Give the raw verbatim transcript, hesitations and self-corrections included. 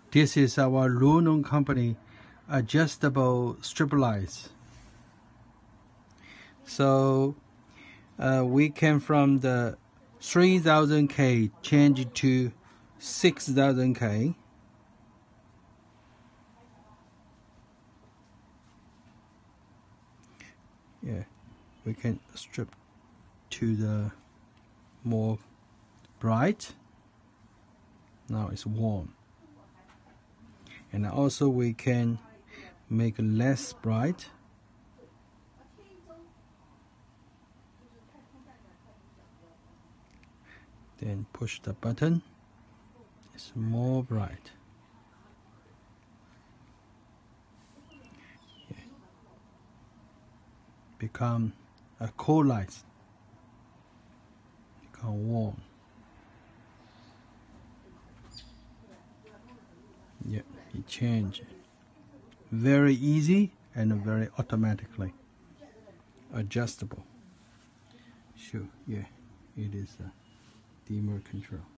This is our LONU company adjustable strip lights. So uh, we can from the three thousand K change it to six thousand K. Yeah, we can strip to the more bright. Now it's warm. And also we can make less bright. Then push the button. It's more bright. Yeah. Become a cool light. Become warm. Yeah, it changes. Very easy and very automatically adjustable. Sure, yeah, it is a dimmer control.